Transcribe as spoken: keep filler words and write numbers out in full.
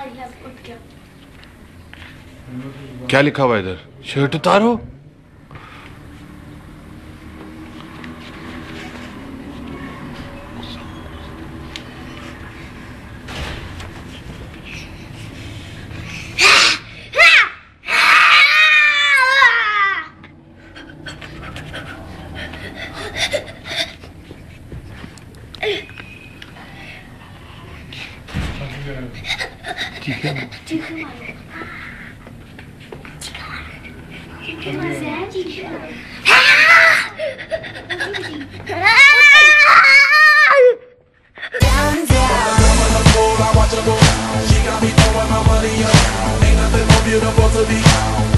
क्या लिखा हुआ इधर? शर्ट उतारो। ठीक है She got me throwing my money up. Ain't nothing more beautiful to me.